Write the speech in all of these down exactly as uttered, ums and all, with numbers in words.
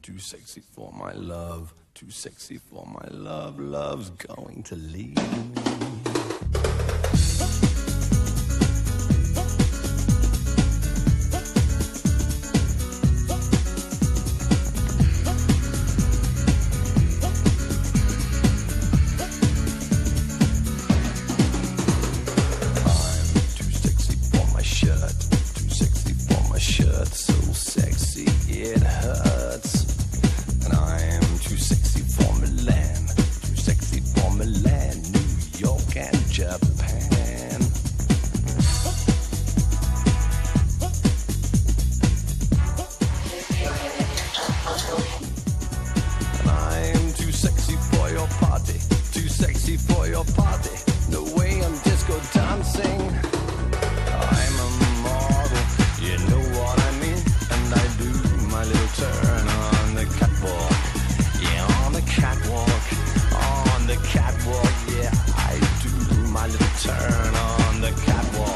too sexy for my love, too sexy for my love, love's going to leave me. So sexy it hurts, and I am too sexy for Milan, too sexy for Milan, New York and Japan. And I am too sexy for your party, too sexy for your party, no way I'm disco dancing. I'm a model, you know what I mean, and I do my little turn on the catwalk, yeah, on the catwalk, on the catwalk, yeah, I do my little turn on the catwalk.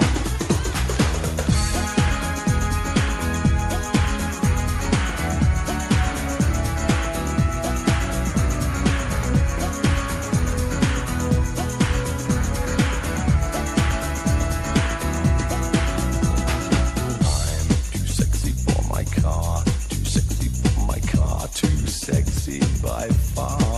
Too sexy by far.